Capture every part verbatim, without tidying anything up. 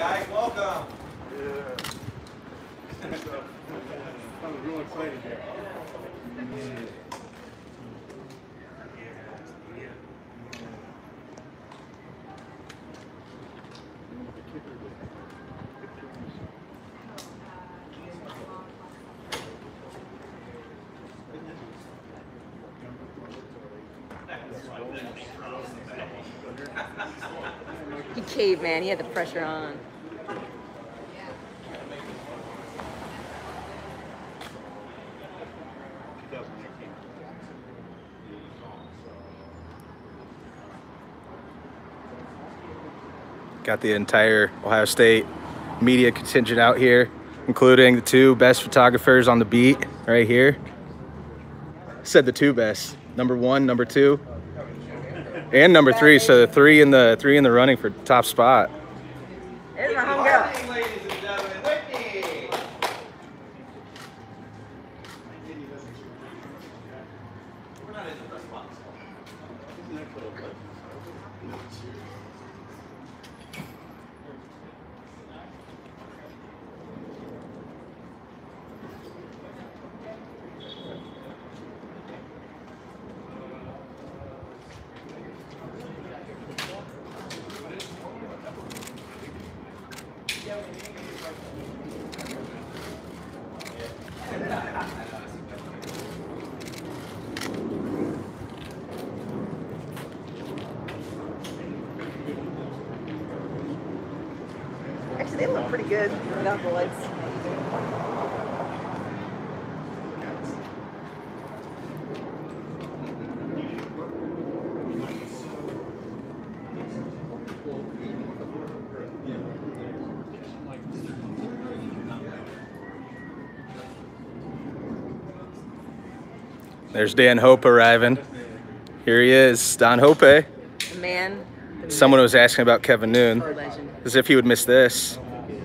guys. Welcome. Yeah. I'm real excited here. He caved, man. He had the pressure on. Got the entire Ohio State media contingent out here, including the two best photographers on the beat right here. Said the two best, number one, number two, and number three. So the three in the three in the running for top spot. There's my homegirl. Ladies and gentlemen, Whitney. We're not in the press box. Actually, they look pretty good without the lights. There's Dan Hope arriving. Here he is, Don Hope. The man. The Someone was asking about Kevin Noon, legend. as if he would miss this.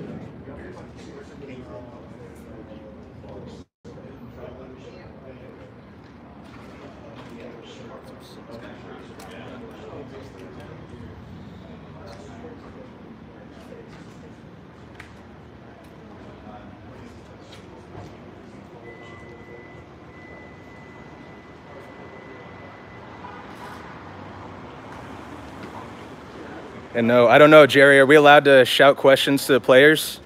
And no, I don't know, Jerry, are we allowed to shout questions to the players?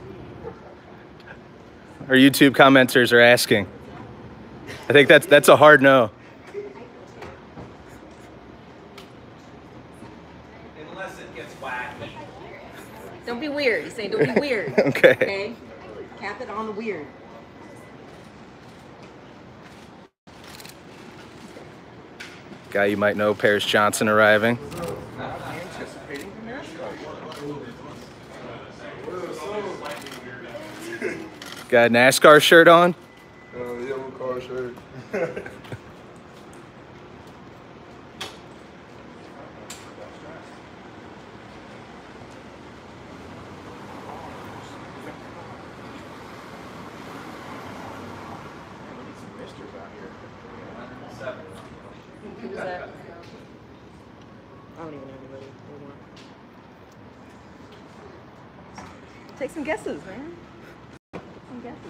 Our YouTube commenters are asking. I think that's that's a hard no. Unless it gets wacky. Don't be weird. He's saying don't be weird. Okay. Okay? Cap it on the weird. Guy you might know, Paris Johnson arriving. Got a NASCAR shirt on? Uh, yellow car shirt. Who's that? I don't even know anybody anymore. Take some guesses, man. Some guesses.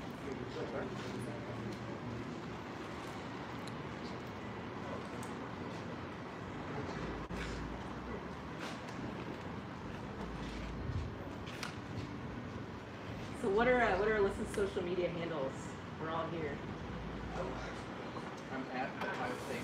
So what are uh, what are Alyssa's social media handles? We're all here. I'm at Ohio State.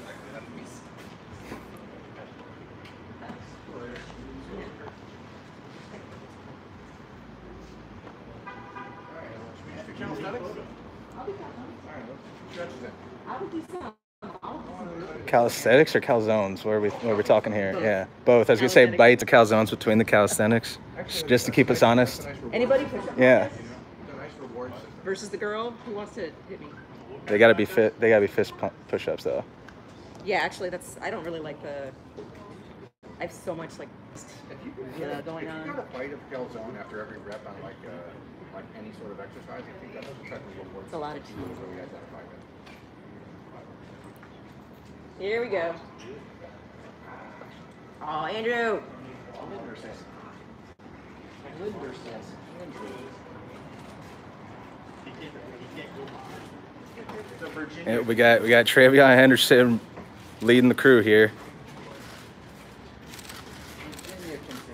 Calisthenics? I'll do calisthenics. I would do some. Calisthenics or calzones? What are we, what are we talking here? Yeah, both. I was going to say bites of calzones between the calisthenics, just to keep us honest. Anybody push up? Yeah. Versus the girl who wants to hit me. They got to be fit. They got to be fist pu- push-ups though. Yeah, actually, that's. I don't really like the. I have so much like. Yeah, going If on. you got a bite of calzone after every rep on like uh, like any sort of exercise, I think that's the technical word. It's a lot of cheese. Really identify it. Here we go. Oh, Andrew. Linder says Andrew. The Virginia. Yeah, we got we got Travion Henderson leading the crew here. Virginia continues.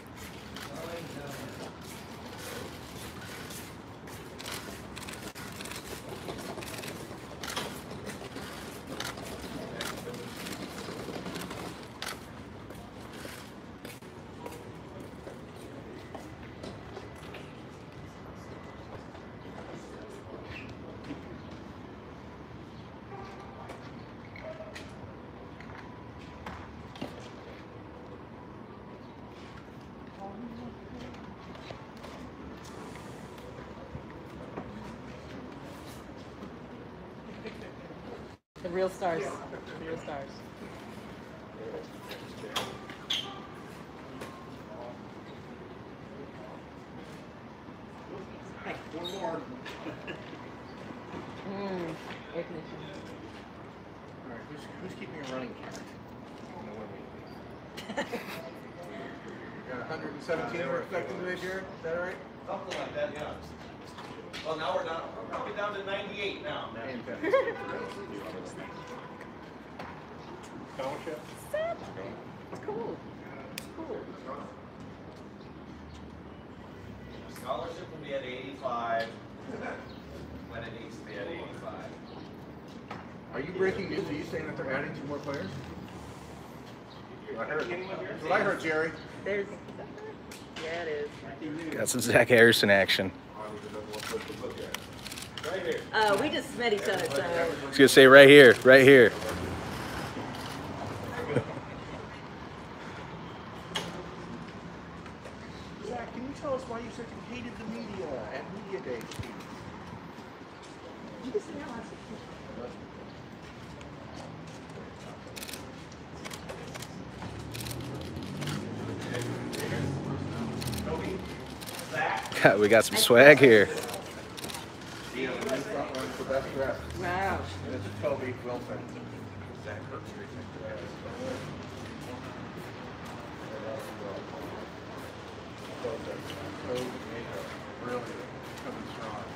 The real stars. The real stars. Hey. One more. Mm, air conditioning. All right, who's, who's keeping a running count? I don't know what we- We got one hundred seventeen we're expecting today, Jared? Is that all right? Something like that, yeah. Well, now we're down, we're probably down to ninety-eight now. Fantastic. Scholarship? It's cool. It's cool. Scholarship will be at eighty-five, when it needs to be at eighty-five. Are you breaking news? Are you saying that they're adding two more players? I heard. That's what I heard, Jerry. There's. Yeah, it is. Got some Zach Harrison action. Right here. Uh, we just met each other, so. I was gonna say right here, right here. Zach, can you tell us why you said you hated the media at Media Day? Toby, Zach, God, we got some swag here. The front one for best dress. Wow. And it's Toby Wilson. Really coming strong.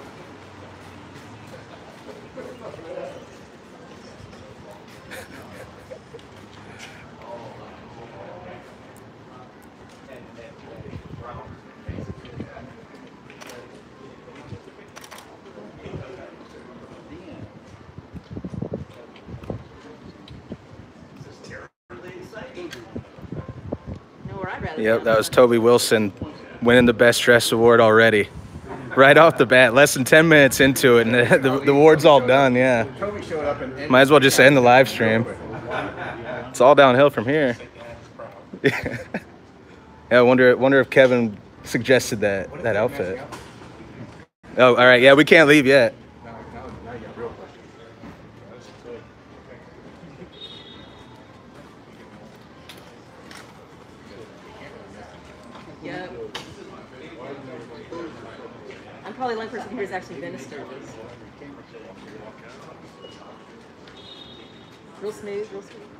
Know where I'd rather Yep, go. that was Toby Wilson winning the Best Dress Award already. Right off the bat, less than ten minutes into it, and the, the, the award's all done, yeah. Toby showed up and Might as well just end the live stream. It's all downhill from here. Yeah, I wonder, wonder if Kevin suggested that, that outfit. Oh, all right, yeah, we can't leave yet. Now, now, now you got real questions. Yeah. I'm probably the only person here who's actually been to Sturgis. Real smooth, real smooth.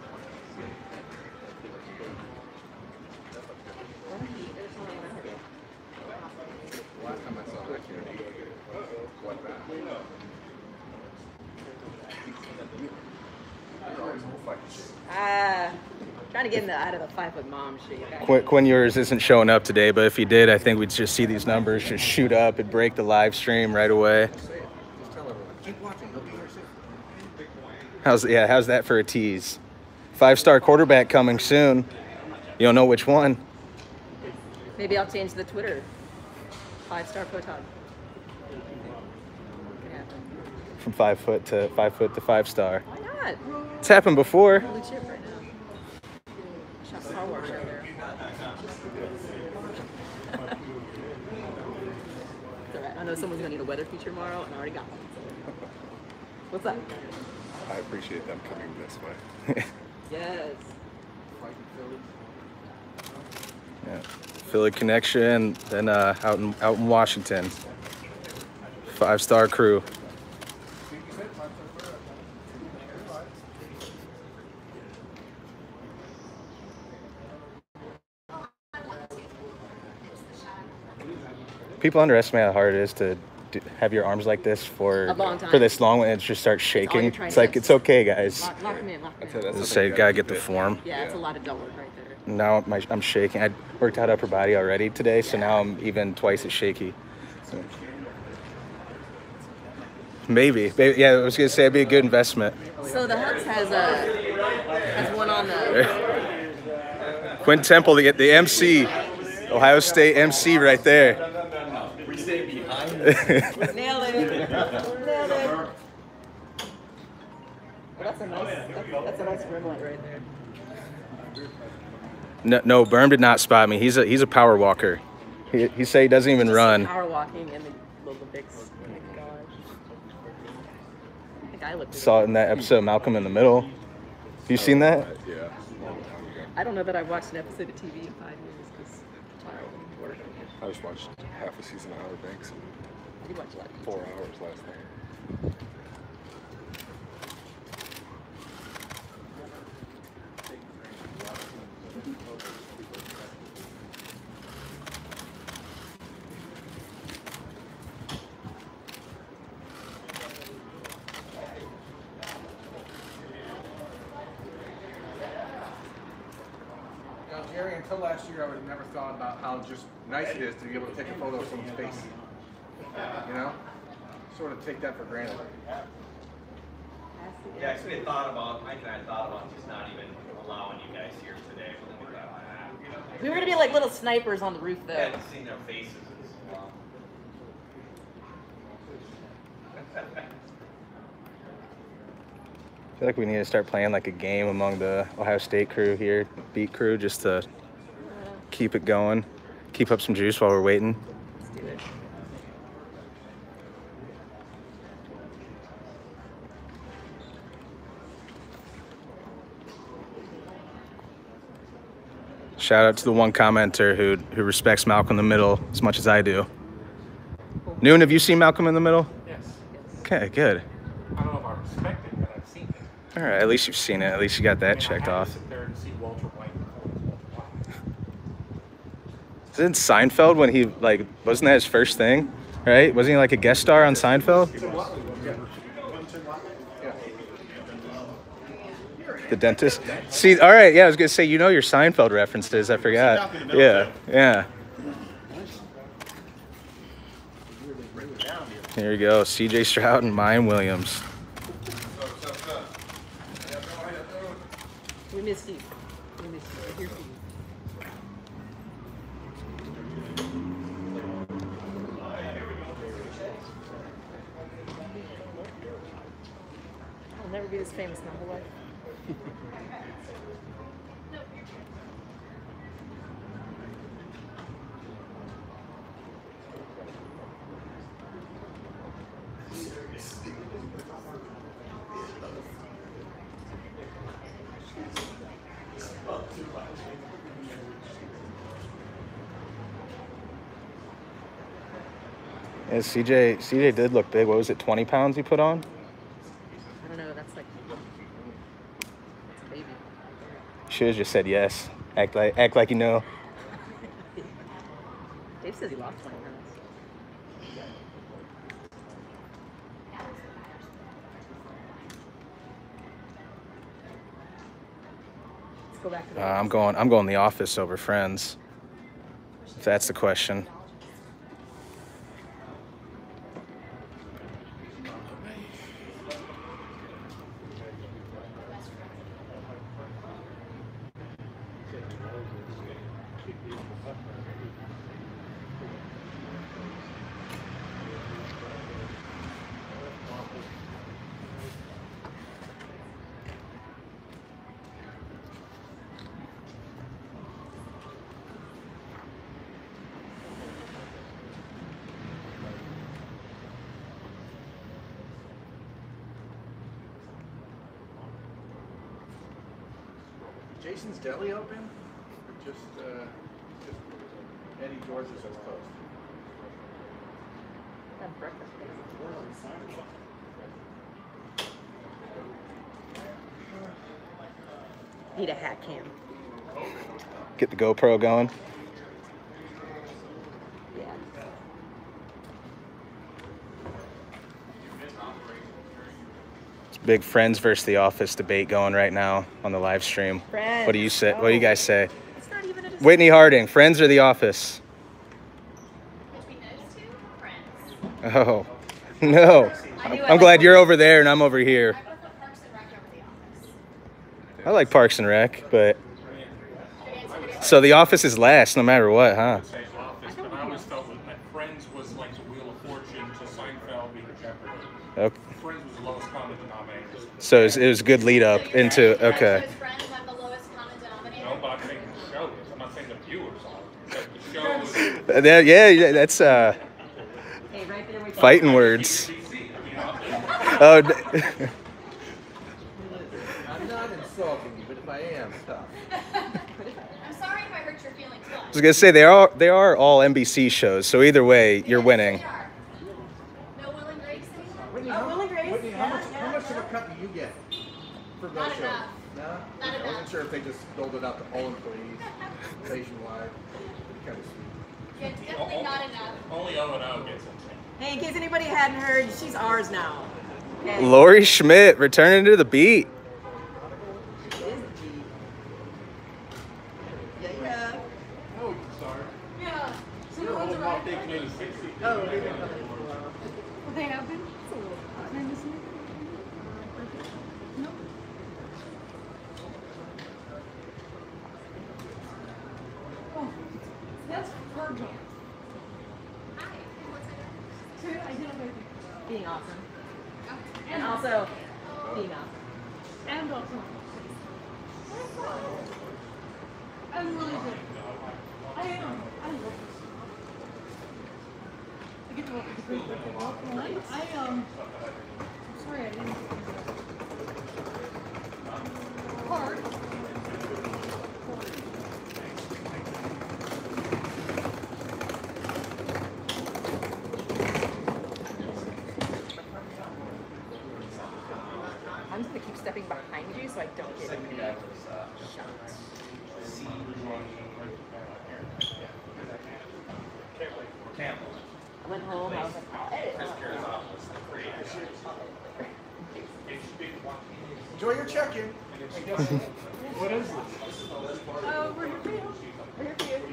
Last time I saw that here, what that? There's always bullfighting shit. Ah, trying to get in the out of the five foot mom shit. Quinn, Quinn Ewers isn't showing up today, but if he did, I think we'd just see these numbers just shoot up and break the live stream right away. Say it. Just tell everyone. Keep watching. He'll be here soon. How's yeah? How's that for a tease? Five-star quarterback coming soon. You don't know which one. Maybe I'll change the Twitter. Five star photog. Could happen. From five foot to five foot to five star. Why not? It's happened before. Blue chip right now. Shot Star Wars right there. It's all right. I know someone's gonna need a weather feature tomorrow, and I already got one. What's up? I appreciate them coming this way. Yes. Fighting Phillies. Yeah. Philly connection, then uh, out in out in Washington. Five-star crew. People underestimate how hard it is to do, have your arms like this for A long time. for this long when it just starts all shaking. you're trying It's to like do. it's okay, guys. Lock, lock them in, lock them That's in. it, that's Just something say you gotta get keep the it. form. Yeah, it's a lot of dull work right there. Now my, I'm shaking. I worked out upper body already today, so now I'm even twice as shaky. So. Maybe. Maybe. Yeah, I was gonna say it'd be a good investment. So the Hubs has a has one on the. Quinn Temple, the, the M C, Ohio State M C right there. We stay behind. Nailed it. Nailed it. Well, that's a nice. That's, that's a nice rim light right there. No, no, Berm did not spot me. He's a he's a power walker. He he say he doesn't even Just run. Power walking and the little bigs. Oh my gosh. I think I looked. Saw it in that episode of Malcolm in the Middle. You seen that? Yeah. I don't know that I've watched an episode of T V in five years because child and work. I just watched half a season of Outer Banks in You watch a lot. four hours last night. Now, Jerry, until last year, I would have never thought about how just nice it is to be able to take a photo of someone's face. You know? Sort of take that for granted. Yeah, actually, I thought about, Mike and I thought about just not even allowing you guys here today. But we thought, ah, We were gonna be like little snipers on the roof I though. hadn't seen their faces in so long. I feel like we need to start playing like a game among the Ohio State crew here, beat crew, just to keep it going, keep up some juice while we're waiting. Let's do it. Shout out to the one commenter who who respects Malcolm in the Middle as much as I do. Noon, have you seen Malcolm in the Middle? Yes. Okay, good. I don't know if I respect it, but I've seen it. All right, at least you've seen it. At least you got I that mean, checked I had off. to sit there and see Walter White before it was Walter White. Isn't Seinfeld when he like wasn't that his first thing, right? Wasn't he like a guest star on Seinfeld? The dentist. See, all right, yeah, I was gonna say you know your Seinfeld references. I forgot. Yeah, yeah. Here you go, C J Stroud and Mayan Williams. We missed you. We missed you. We're here for you. I'll never be this famous my whole life. Yeah, C J C J did look big. What was it, twenty pounds he put on? I don't know. That's like that's a baby. Should have just said yes. Act like act like you know. Dave says he lost twenty pounds. Let's go back to Uh, the I'm going. I'm going the office over Friends. If that's the question. Jason's Deli open? Or just, uh, just Eddie George's is closed? Have breakfast. Need a hat cam. Get the GoPro going. Yeah. Big Friends versus The Office debate going right now on the live stream. Friends. What do you say? What do you guys say? It's not even a Whitney Harding, Friends or The Office? Between those two, Friends. Oh, no. I knew I I'm glad liked you're over there and I'm over here. I prefer Parks and Rec over The Office. I like Parks and Rec, but so The Office is last no matter what, huh? Say Office, but I always felt that Friends was like the Wheel of Fortune to Seinfeld being Jeopardy. Okay. Friends was the lowest common denominator. So it was, it was a good lead up So you're into saying that okay. those Friends have the lowest common denominator? No, but I'm saying the show is. I'm not saying the viewers are. But the show is. Uh, that- yeah, yeah, that's uh, Hey, right there we go. fighting words. P C. I mean, I- Oh, d- I'm not insulting you, but if I am, stop. I'm sorry if I hurt your feelings. I was gonna say they are they are all N B C shows, so either way you're winning. No Will and Grace anymore? Whitney, Oh, how, Will and Grace, Whitney, how yeah, much, yeah, how much of yeah. a cut do you get for those Not shows? enough. No? Not I enough. wasn't sure if they just doled it out to all employees nationwide. Kind of sweet. Yeah, definitely not enough. Only O and O gets it. Hey, in case anybody hadn't heard, she's ours now. Okay. Lori Schmidt returning to the beat. Yeah, yeah. Oh, sorry. Yeah. So You're old enough taking in the sixties. Oh, they've been coming for a while. They have been? That's Virgil. Hi. So I did it Being awesome. And also being awesome. and also. I'm really good. I am. I love this. I get to work with the great people. I um. I'm sorry, I didn't. Hard. I'm just gonna keep stepping behind you so I don't get any shots. Campbell. I went home, I was like, oh, edit. Chris Carrizal was the creator. Enjoy your check-in. What is this? Oh, we're here for you. We're here for you.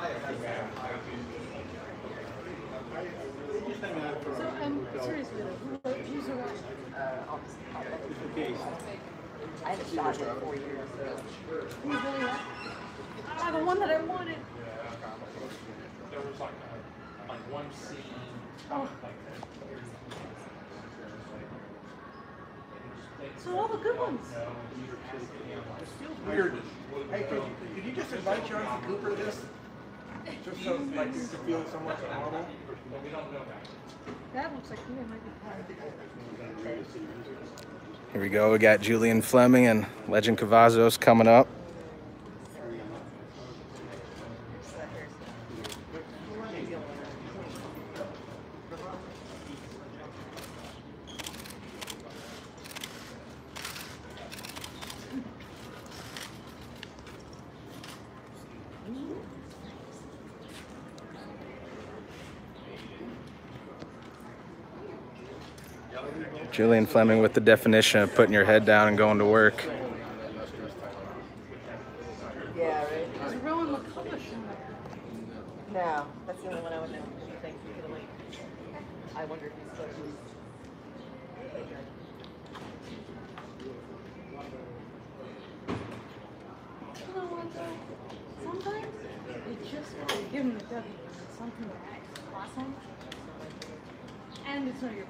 So I'm seriously though, who, who's around? Uh, I'll just, I'll let you- I haven't shot in four years, so. Who's really around? Ah, the one that I wanted. There was like a, like one scene. Oh. Like So all the good ones. Weird. Hey, could you, could you just invite Jonathan Cooper to this? Just so like you could feel somewhat normal. That looks like you might be part of it. Here we go. We got Julian Fleming and Legend Cavazos coming up. Julian Fleming with the definition of putting your head down and going to work. Yeah, right? Is Rowan McCullough in there? No, that's the only one I would know. Thanks for the link. I wonder if he's still. You know what though? Sometimes you just want to give him the W. It's something that's awesome. And it's not your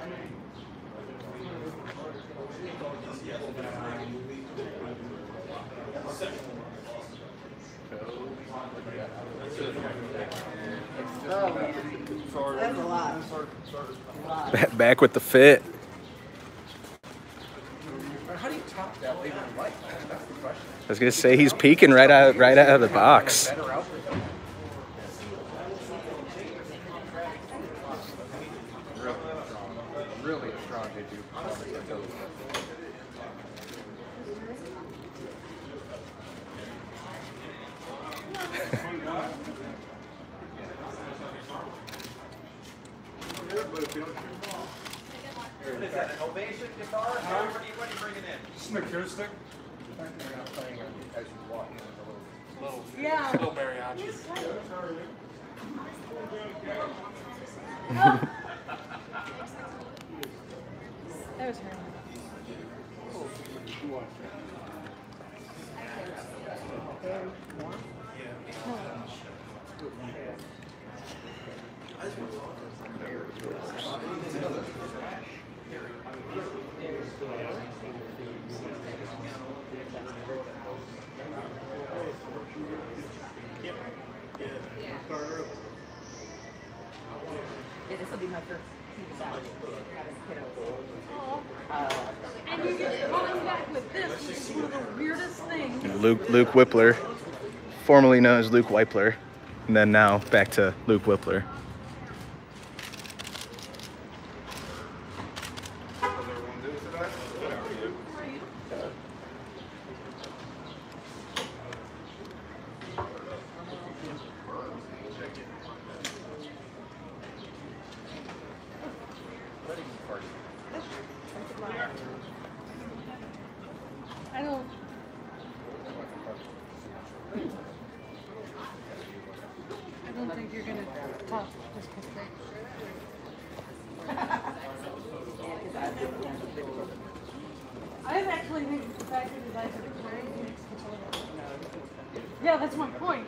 Oh, that's a lot. Back with the fit. How do you top that later in life? That's the question. I was gonna say he's peeking right out, right out of the box. Better outfit. Really strong. Really a strong debut. What is that, an Ovation guitar? What are you, what are you bringing in? Just an acoustic. They're not playing as you walk in with a little. Little, Yeah. little mariachi. That was her. Yeah, this will be my first season out having kiddos. Uh, And you get coming back with this, which is one of the weirdest things. Luke Luke Whippler, formerly known as Luke Wipler, and then now back to Luke Whippler. I don't. I don't think you're gonna talk this quickly. I actually think the fact that his eyes are very makes the photo. Yeah, that's my point.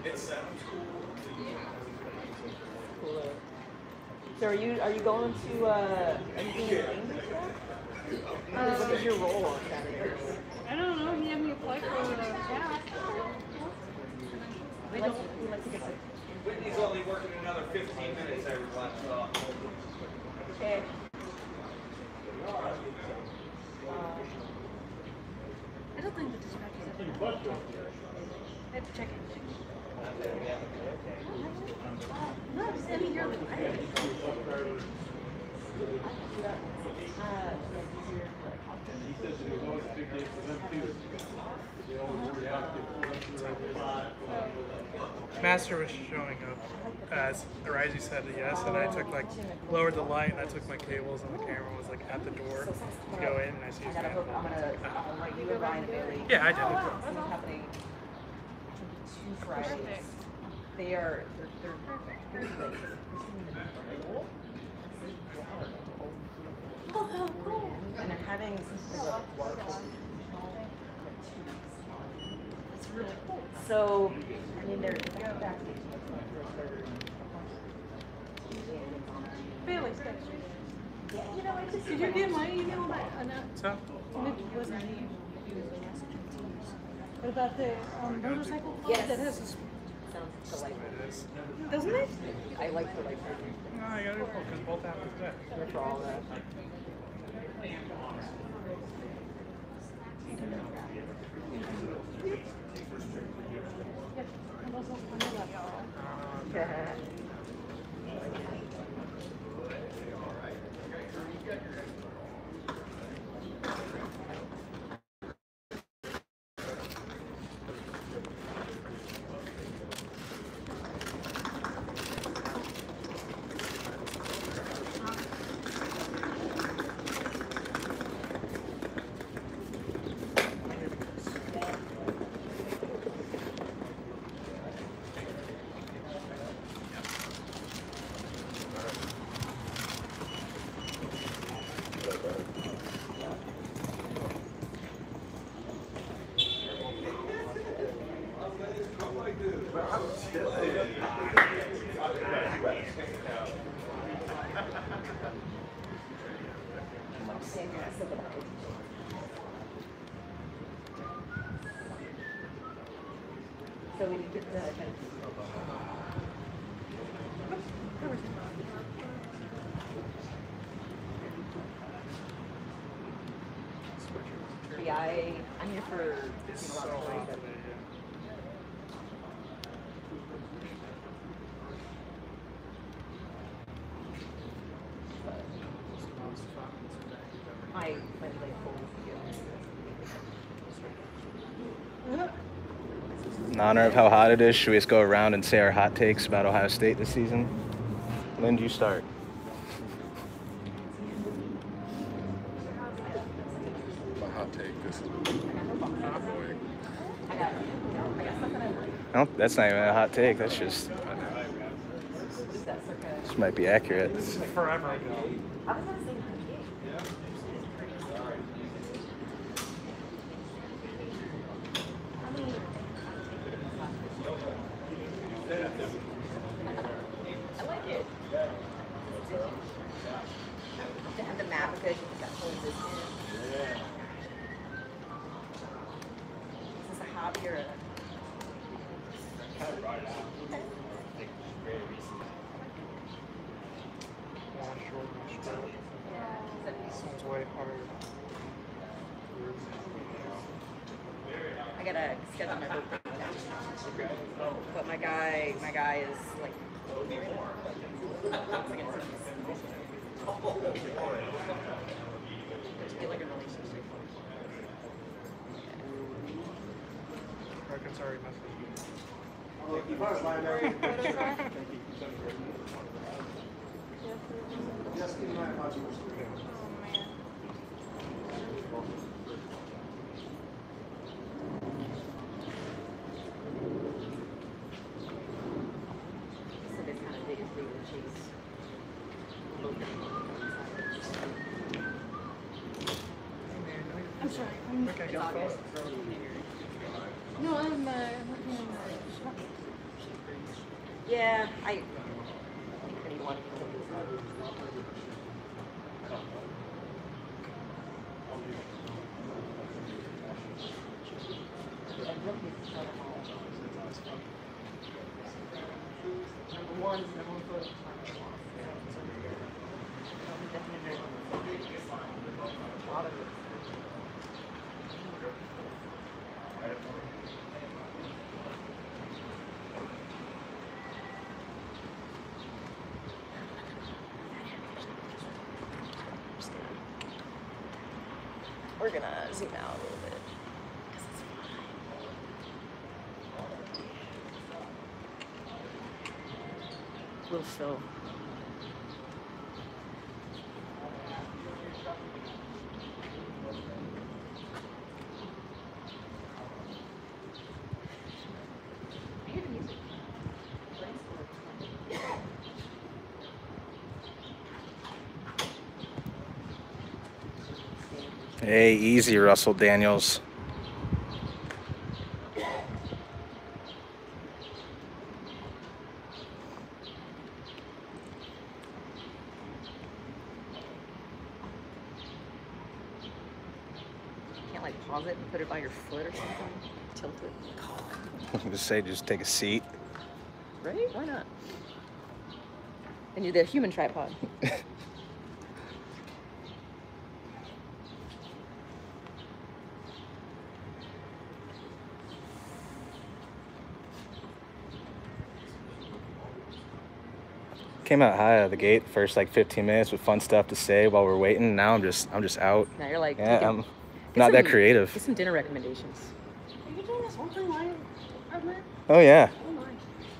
so are you are you going to uh are you doing English yet? What is your role on Saturday? I don't know. He had me apply for a cat. We like we like to get the Whitney's only working another fifteen minutes, everyone, so. okay. I don't think the dispatch is ever. I have to check it. No, just any year. Master was showing up as Arisey said yes, and I took like lowered the light and I took my cables and the camera was like at the door to go in and I see his I'm man. gonna, I'm gonna, I'll let you and Ryan and Bailey. Yeah, I did. It's happening two Fridays. They are, they're, they're perfect. And they're having it's really cool. So, I mean, they're back. Bailey's got you. Yeah, you know, I just. Did you get my email about enough? So It wasn't me. What about the um, motorcycle club Yes. that has this, Sounds delightful. it is. doesn't it? I like the like No, I got it because both happen today. for all that. And also, I know that y'all. So we need to get the. Yeah, I, I'm here for It's a so lot of hot plays. today. My, my like full In honor of how hot it is, should we just go around and say our hot takes about Ohio State this season? Lynn, you start. Just I don't, that's not even a hot take. That's just, this might be accurate. Forever ago. I like it. To have the map because you think that holds this in. Is this a hobby or a? Long, short, and straight. This one's way harder. I gotta schedule my birthday. But my guy, my guy is like. Get like a relationship. Reckon sorry, message. Somebody's kind of digging through the cheese. I'm sorry. I'm, Okay, go for it. no, I'm, uh, I'm looking at the shop. Yeah, I. I think I need one. Number one is number one photo. A lot of it. We're gonna zoom out a little bit. 'Cause it's fine. Little fill. Hey, easy, Russell Daniels. Can't like pause it and put it by your foot or something. Tilt it. Just say, just take a seat. Right? Why not? And you're the human tripod. Came out high out of the gate the first like fifteen minutes with fun stuff to say while we're waiting. Now I'm just I'm just out. Now you're like, Yeah, taking- I'm get not that some- creative. Get some dinner recommendations. Are you doing this one thing live? Outlet? Oh yeah. Oh my.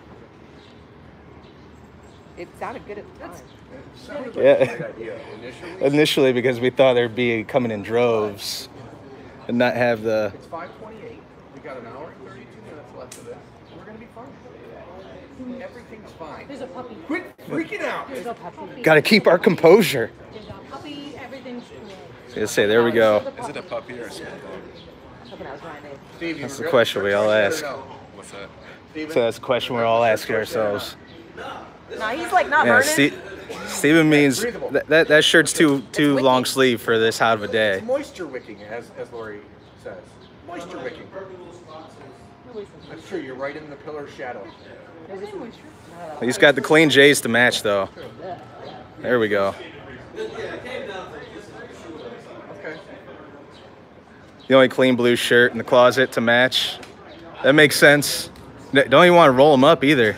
It sounded good at the time. It sounded like Yeah. a great idea initially. Initially because we thought there'd be coming in droves and not have the It's five twenty-eight. We got an hour and thirty-two minutes left of this. We're gonna be fine. Everything's fine. There's a puppy. Quit freaking out. There's a puppy. gotta keep our composure. There's a puppy. Everything's cool. I was gonna say, there we go. is it a puppy or a small dog? Hoping I was right there. Steve, you That's the regret question we all first choice, ask. yes or no? What's that? Steven? So that's the question we're all asking ourselves. No, he's like not Yeah, burning. Steve, Steven means that, that that shirt's too too wicking. long sleeve for this hot of a day. It's moisture wicking, as as Lori says. Moisture wicking. That's true. You're right in the pillar shadow. He's got the clean J's to match though. There we go. Okay. The only clean blue shirt in the closet to match. That makes sense. N- Don't even want to roll them up either.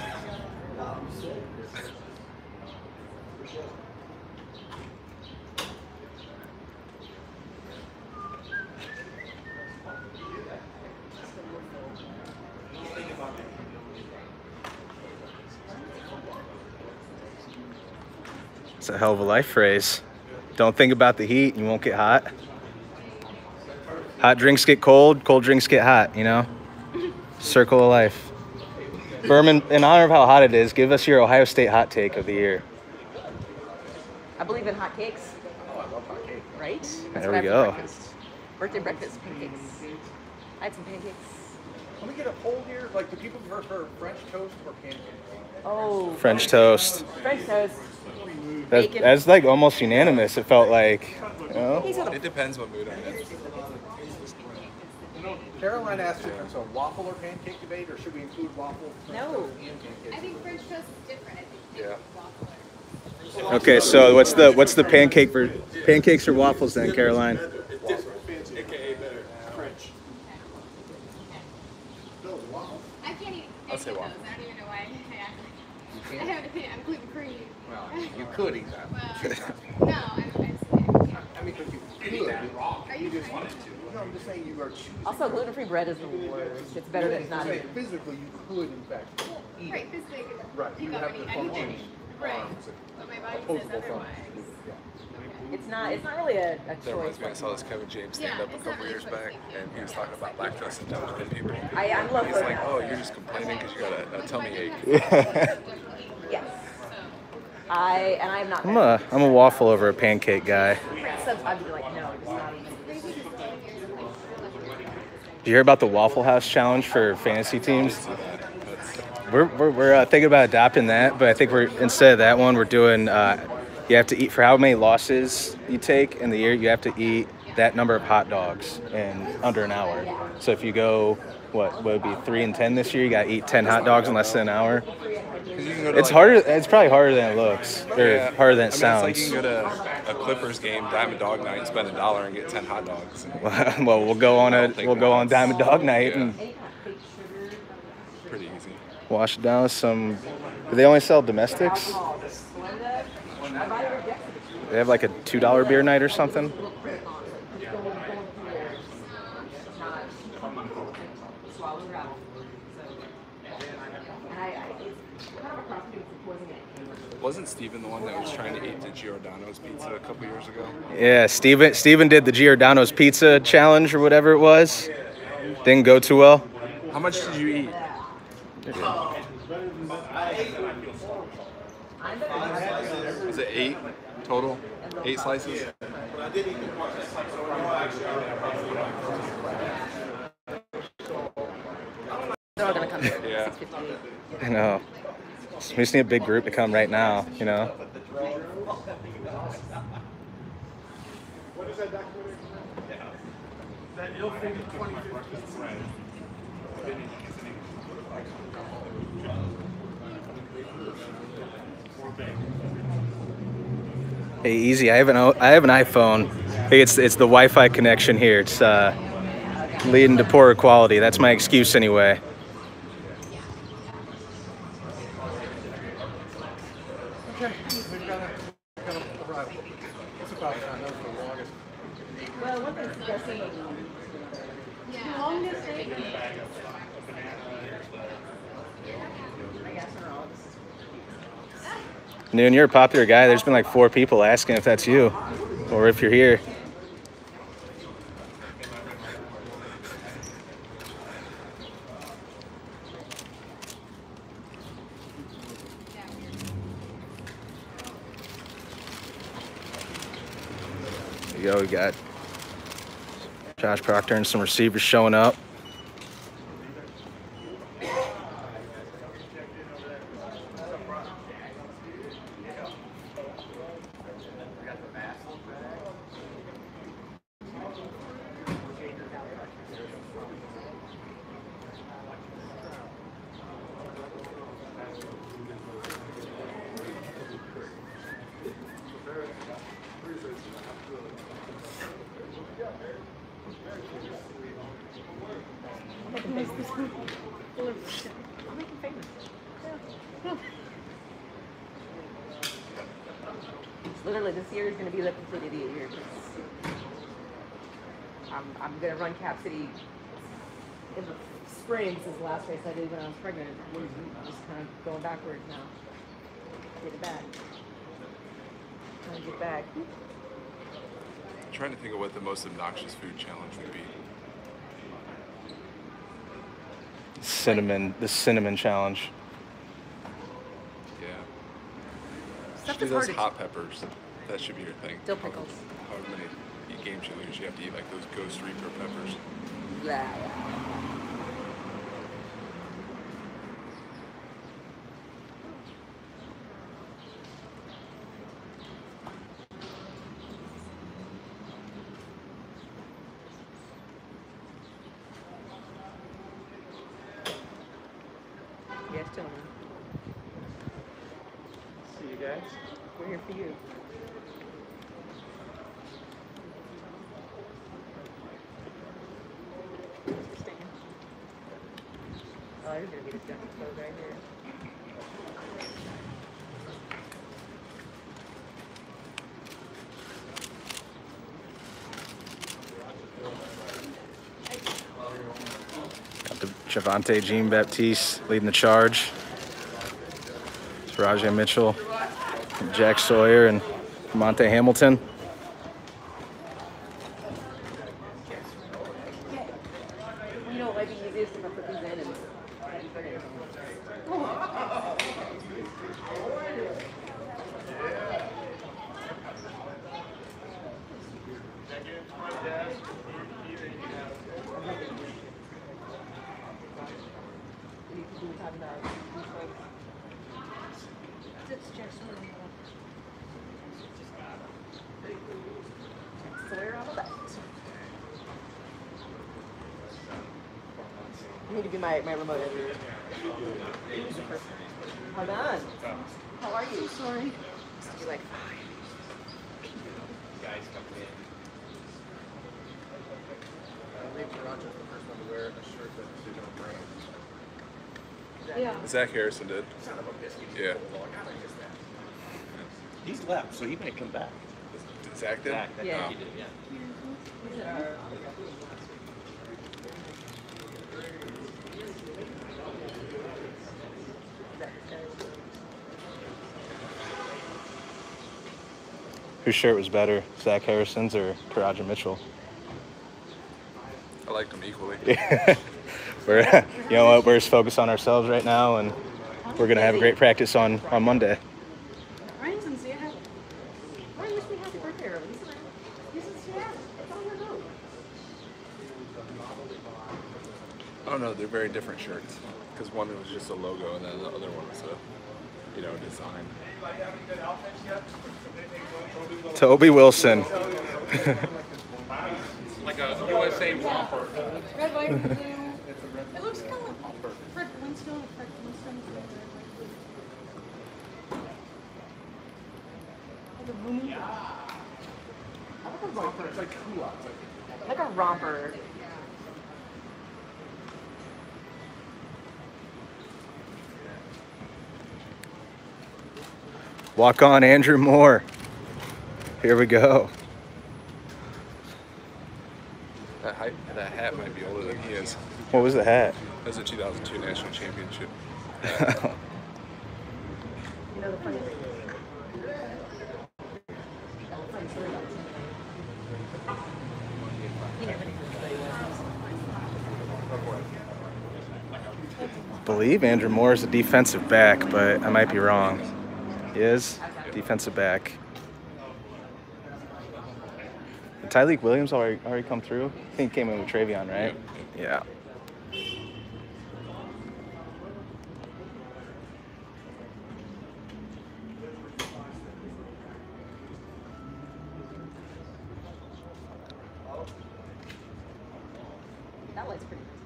It's a hell of a life phrase. Don't think about the heat and you won't get hot. Hot drinks get cold, cold drinks get hot, you know? Circle of life. Berman, in honor of how hot it is, give us your Ohio State hot take of the year. I believe in hot cakes. Oh, I love hot cake. Right? That's There what I we have for go. breakfast. Birthday breakfast, pancakes. I had some pancakes. Let me get a poll here. Like, do people prefer French toast or pancakes? Oh. French toast. French toast. That, Bacon. that's like almost unanimous. It felt like, you know? It depends what mood I'm in. Caroline asked if it's a waffle or pancake debate, or should we include waffle, French No. toast, and pancakes? I think French toast is different. I think Yeah. waffle. Okay, so what's the what's the pancake for pancakes or waffles then, Caroline? I can't eat I'll any say of those. waffle. I don't even know why I act like You I can't? have, I'm gluten free. Well, you could eat that. Well, no, I'm, I'm just I mean, because you could. Are you just trying? No, I'm just saying you are choosing. Also, gluten-free bread is the worst. It's better than I'm not saying eating. physically, you could, in fact, eat Right, it. physically, I could Right, pick you up have and the eat anything. functions, Right, arms, and but my body says opposable otherwise. functions. Yeah. It's not. It's not really a, a That choice. reminds me, I saw this Kevin James stand Yeah, up a it's not couple really years choice, back, thank you. and he was talking about lactose intolerant people. I, I love He's her like, now. oh, you're just complaining because you got a, a tummy ache. Yes. I and I am not. I'm a I'm a waffle over a pancake guy. Sometimes I'd be like, no, just not even. Did you hear about the Waffle House challenge for fantasy teams? We're we're, we're uh, thinking about adopting that, but I think we're instead of that one, we're doing. Uh, you have to eat for how many losses you take in the year. You have to eat that number of hot dogs in under an hour. So if you go, what would it be three and ten this year? You got to eat ten hot dogs in less than an hour. You can go to It's like, harder. It's probably harder than it looks, or Yeah. harder than it I mean, sounds. It's like you can go to a Clippers game, Diamond Dog Night, and spend a dollar and get ten hot dogs. Well, we'll go on I a don't think we'll go on that's- Diamond Dog Night yeah. and Pretty easy. wash it down with some. Do they only sell domestics? They have like a two dollar beer night or something. Wasn't Steven the one that was trying to eat the Giordano's pizza a couple years ago? Yeah, Steven Steven did the Giordano's Pizza Challenge or whatever it was. Didn't go too well. How much did you eat? Was it eight total? Eight slices? They're all gonna come here. Yeah. six fifty-eight. I know. We just need a big group to come right now, you know. Hey, easy. I have an o- I have an iPhone. I think it's it's the Wi-Fi connection here. It's uh, leading to poorer quality. That's my excuse anyway. Okay, we've got a, we've got a arrival. It's about time. That was the longest. Well, what is guessing? Yeah. Longest day. Noon, you're a popular guy. There's been like four people asking if that's you or if you're here. There you go. We got Josh Proctor and some receivers showing up. Literally, this year is going to be the complete idiot year. 'Cause I'm, I'm going to run Cap City in the spring. This is the last race I did when I was pregnant. I'm just kind of going backwards now. Get it back. Trying to get back. I'm trying to think of what the most obnoxious food challenge would be. Cinnamon, the cinnamon challenge. Yeah. Stuff She that's does hard to hot peppers. That should be your thing. Dill pickles. However many eat game chillers, you have to eat like those Ghost Reaper peppers. Blah. Yes, gentlemen. See you guys. We're here for you. Oh, you're gonna be the second close right here. Got the Javante Jean-Baptiste leading the charge. Rajay Mitchell, Jack Sawyer, and Monte Hamilton. You know, it might be easiest if I put these in and It's just Sawyer on the left. You need to be my, my remote editor. Hold on. How are you? sorry. You're like, Guys coming in. I think Toronto's the first one to wear a shirt that they don't brand. Yeah. Zach Harrison did. Yeah. He's left, so he may come back. Did Zach did? Back, I Yeah. think he did, yeah. Whose shirt was better, Zach Harrison's or Taraja Mitchell? I liked him equally. We're, you know what? We're just focused on ourselves right now, and we're gonna have a great practice on on Monday. Ryan's in Seattle. Ryan, wish me happy birthday early. He's in Seattle. That's all you know. Oh no, they're very different shirts. Because one was just a logo, and then the other one was a, you know, design. Toby Wilson. Like a U S A romper. Red, white, and blue. It looks kind of like Fred Flintstone. Fred Flintstone. Like a movie. I like a romper. It's like cool. Like a romper. Walk on, Andrew Moore. Here we go. That, height, that hat might be older than he is. What was the hat? That was a two thousand two national championship. You know the funny thing I believe Andrew Moore is a defensive back, but I might be wrong. He is defensive back. Did Tyleek Williams already already come through? I think he came in with Travion, right? Yeah. that light's pretty nice.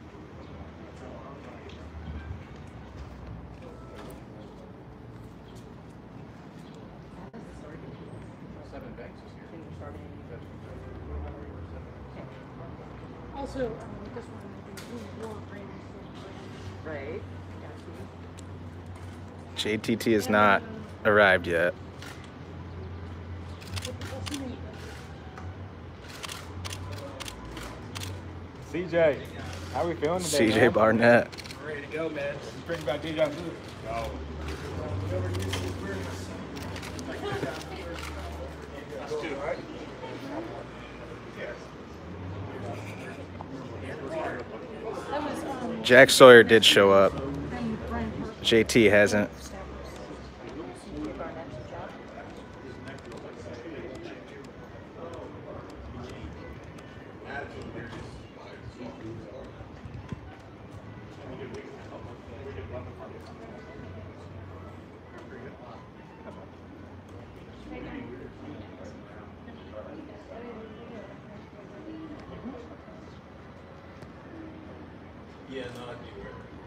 Seven banks is here. Also, um, this one will be more brand new. Right. J T T has not arrived yet. What's the name? C J, how we feeling today? C J man? Barnett. Ready to go, man. Let's bring back deja vu. Go. That was um, Jack Sawyer did show up. J T hasn't. Yeah, no, I do.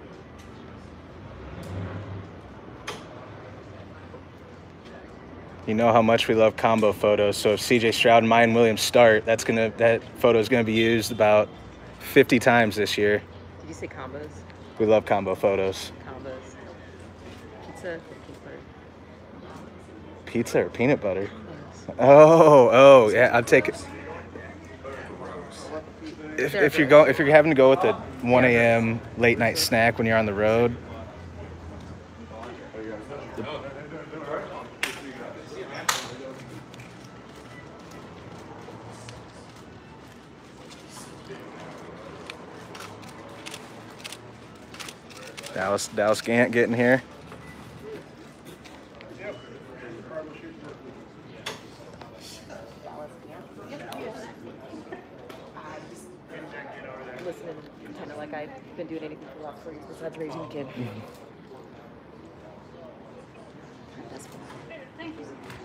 You know how much we love combo photos. So if C J Stroud and Mayan Williams start, that's gonna that photo is gonna be used about fifty times this year. Did you say combos? We love combo photos. Combos. Pizza or peanut butter? Pizza or peanut butter? Oh, oh, yeah. I'll take it. If, if you're going, if you're having to go with the one A M late night snack when you're on the road. Dallas, Dallas Gant getting here. Listening, kind of like I've been doing anything for the last four years besides raising a kid. That's fine. Thank you.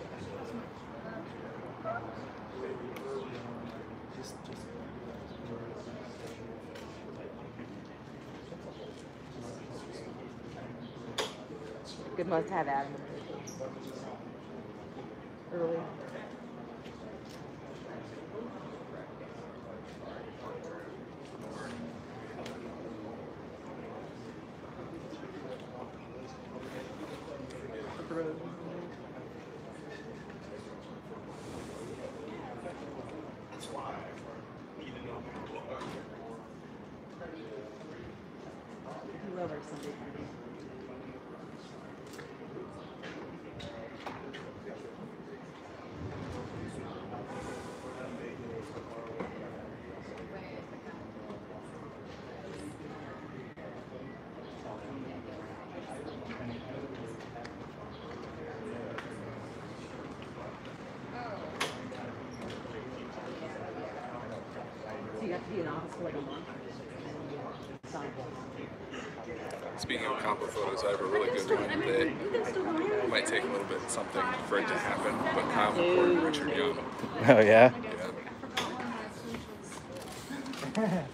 Good must have admin. Early. Love our Sunday party. So you have to be in office for like a month. Speaking of combo photos, I have a really good one that might take a little bit something for it to happen, but Kyle McCord and Richard Young. Oh, yeah? Yeah.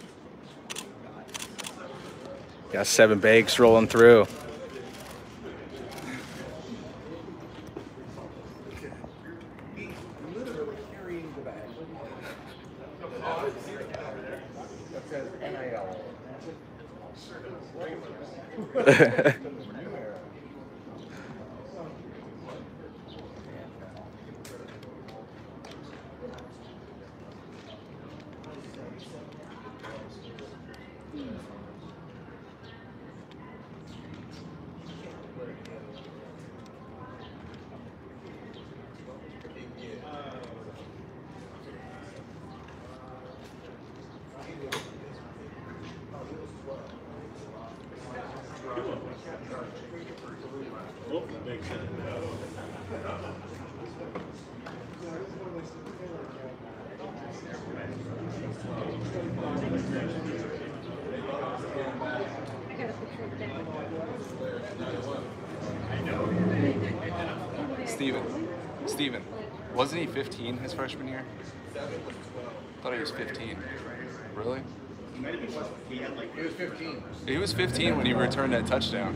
Got seven bakes rolling through. Literally carrying the bag. That says N I L. Steven. Steven. Wasn't he fifteen his freshman year? I thought he was fifteen. Really? He was fifteen. He was fifteen when he returned that touchdown.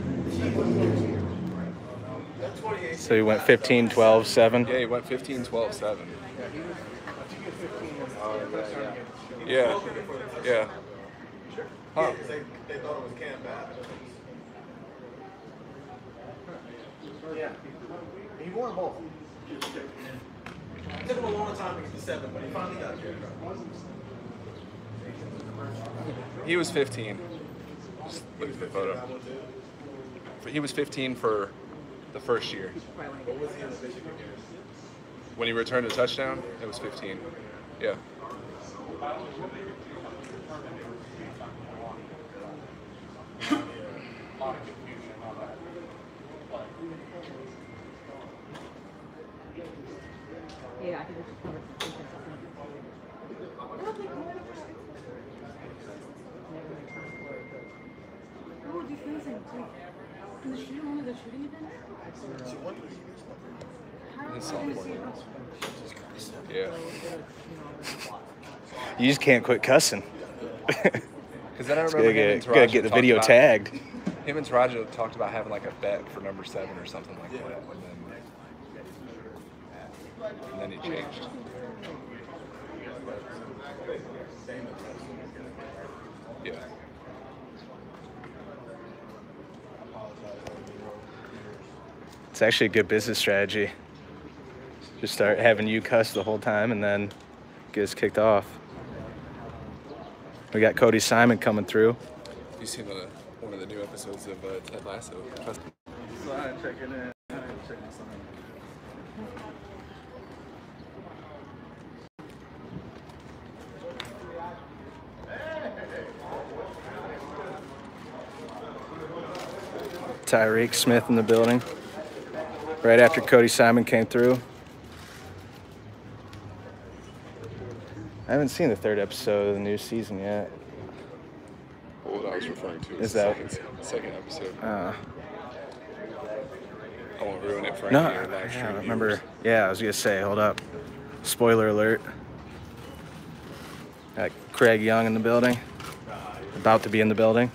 So he went fifteen, twelve, seven? Yeah, he went fifteen, twelve, seven. Yeah, he was, I think he was fifteen. Oh, Yeah. Yeah. Huh. They, they thought it was Cam Babb. Yeah. He wore both. It took him a long time to get to seven, but he finally got there. He was fifteen. Just look at the photo. He was fifteen for the first year. What was he in the Michigan years? When he returned a touchdown, it was fifteen. Yeah. lot of confusion on that. But Yeah, I think we should cover some defense. Oh, defusing too. In the shooting, only the shooting event? It's all important. Yeah. You just can't quit cussing. Because then I Gotta remember him get, and gotta Taraji get the talked video about- tagged. Him and Taraji talked about having like a bet for number seven or something like that. And then, and then he changed. Yeah. It's actually a good business strategy. Just start having you cuss the whole time and then get us kicked off. We got Cody Simon coming through. You seen the, one of the new episodes of uh, Ted Lasso? So I'm checking in. I'm checking something. Tyreek Smith in the building. Right after Cody Simon came through. I haven't seen the third episode of the new season yet. What I was referring to Is the that- second, second episode. Uh, I won't ruin it for no, any of the live yeah, stream I viewers. remember. Yeah, I was gonna say, hold up. Spoiler alert. Got Craig Young in the building. About to be in the building.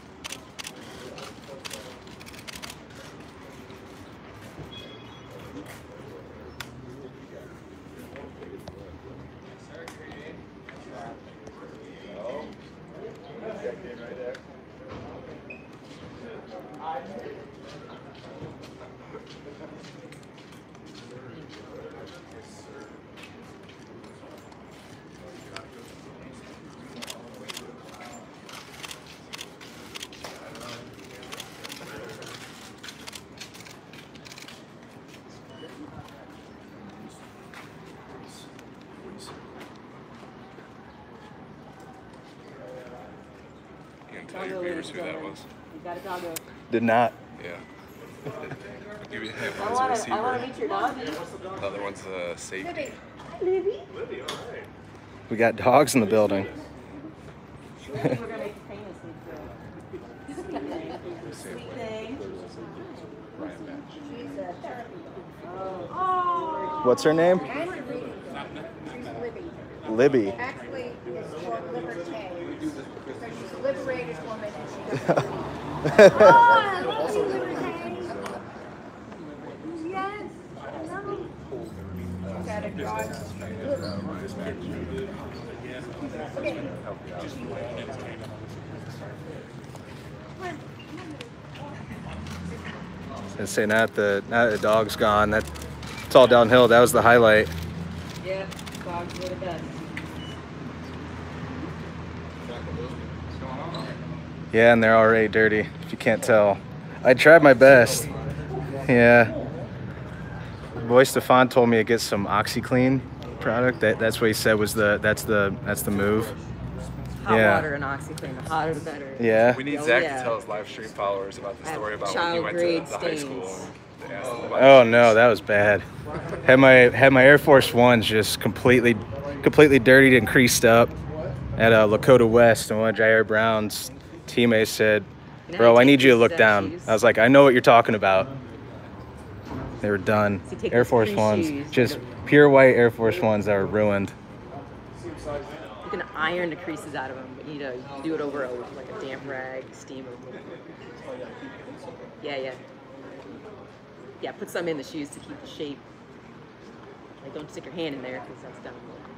You can tell your viewers who that was. You got a doggo. Did not. Yeah. You have I one's a want to. receiver. I want to meet your dog. The other one's a safety. Hi, Libby. We got dogs in the building. We're gonna make you famous. Sweet thing. Sweet thing. Ryan Batch. She's a therapy. Oh. What's her name? And a reading. She's Libby. Libby. Actually, it's called Liberté. So she's a liberated woman and she doesn't read. Oh, I love you, Liberté. Yes, I know. Got a dog. Okay. And say now that the now that the dog's gone, that it's all downhill. That was the highlight. Yeah, dogs are the best. Yeah, and they're already dirty, if you can't tell. I tried my best. Yeah. Boy Stefan told me to get some OxyClean product. That that's what he said was the that's the that's the move. Hot Yeah. water and OxyClean. The hotter the better. Yeah. We need Oh, Zach yeah. to tell his live stream followers about the Have story about when he child went to grade the high stains. school. And they asked him about Oh the no, shoes. that was bad. Had my had my Air Force Ones just completely completely dirtied and creased up at uh, Lakota West, and one of Jair Brown's teammates said, "Bro, I need you to look down." I was like, "I know what you're talking about." They were done. So take Air these Force three Ones, shoes, just pure white Air Force Ones that were ruined. You can iron the creases out of them, but you need to do it over a, like a damp rag, steam them. Yeah, yeah. Yeah, put some in the shoes to keep the shape. Like, don't stick your hand in there because that's dumb.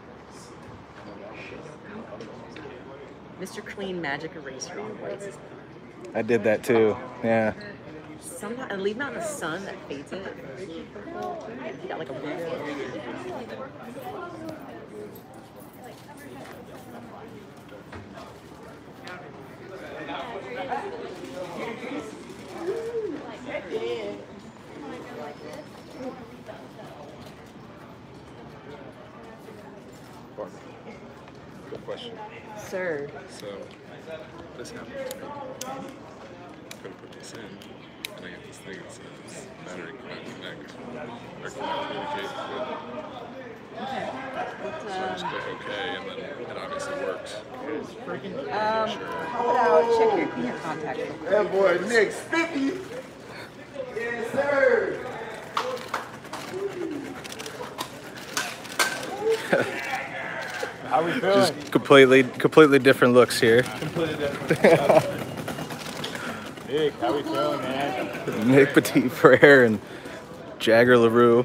Mister Clean Magic Eraser on whites. I did that too. Yeah. Sometimes, and leave them out in the sun, that fades it. You got like a weird. Barbara, good question. Sir. So, this happened to me. go to put this in, and I get this thing that says battery cannot connect or cannot communicate with. Okay. So I just click OK, and then it obviously works. Um, how about check your, your contacts? That boy Nick Spiffy. Yes, sir. How we feeling? Just completely, completely different looks here. Completely different. Nick, how we feeling, man? Nick Petit Frere and Jagger LaRue.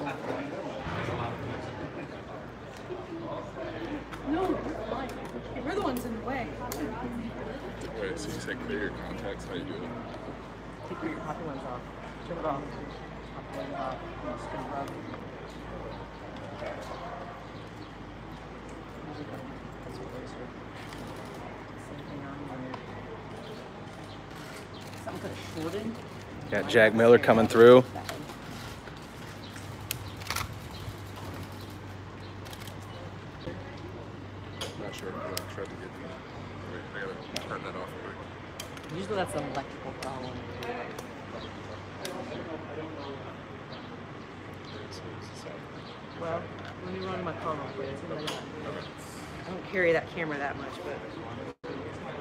No, we're the ones in the way. Wait, so you say clear your contacts? How you do it? Take your copy lens off. Turn it off. Copy lens off. Just turn it off. Something shorted. Got Jack Miller coming through. I'm not sure if I tried to get the. Wait, I gotta turn that off quick. Usually that's an electrical problem. Well, let me run my phone real quick. See what I got. I don't carry that camera that much, but.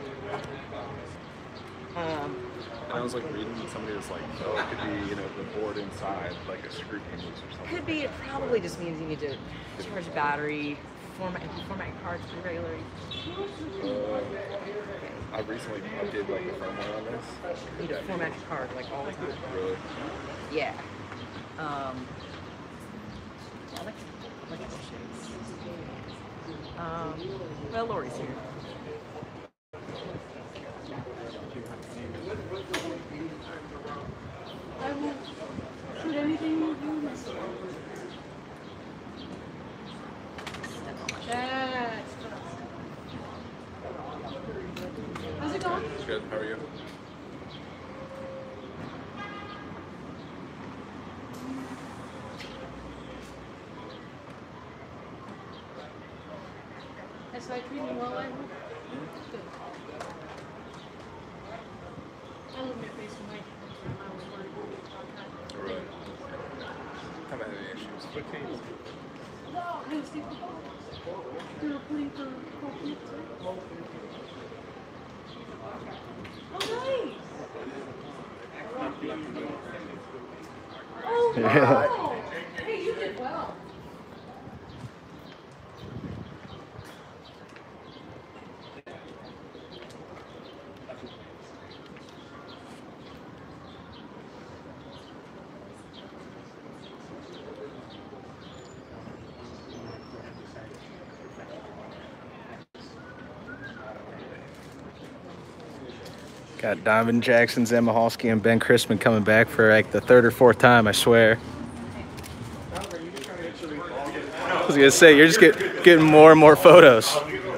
Um, And I was like reading somebody was like, oh, it could be, you know, the board inside, like a screw came loose or something. could be. It probably just means you need to charge the battery, format, if you format your cards pretty regularly. Uh, I recently updated like the firmware on this. You need to format your card like all the time. Really? Yeah. Um, I like, I like the shades. Um, well, Lori's here. I will shoot anything you do. That's how's it going? Good, how are you? Yes, I treat you well, I hope. Good. I love your face when I I was worried about that. Really? Haven't had any issues. What teams? Hey, Steve. We were playing for Cold Oh, nice! Oh, wow! Hey, you did well. Got Donovan Jackson, Emma Halsky, and Ben Chrisman coming back for like the third or fourth time, I swear. I was gonna say, you're just get, getting more and more photos.